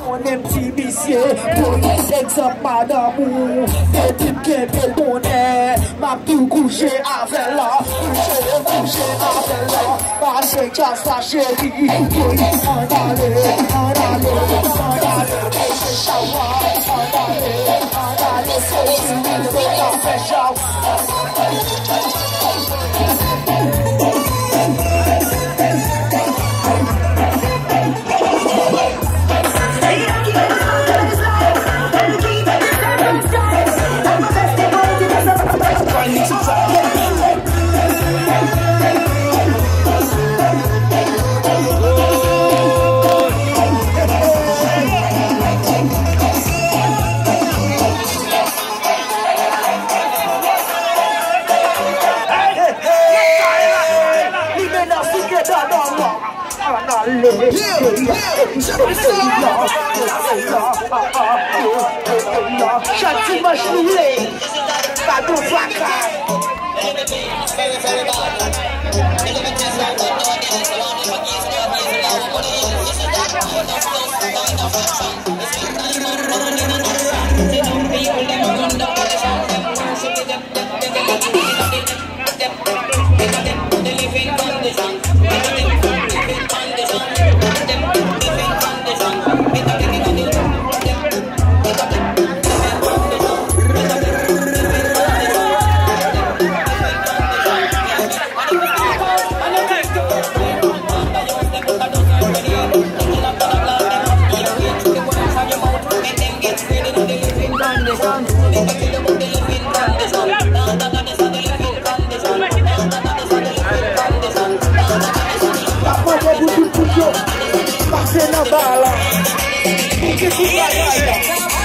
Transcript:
mon petit monsieur, pour exemple madame, des types qui veulent donner, m'a tout couché avec là, couché avec là, marcher casse la chérie, en aller, c'est chawa, en aller, c'est celui de la fraîcheur. Shut much delay, but don't fuck Passei na bala, que se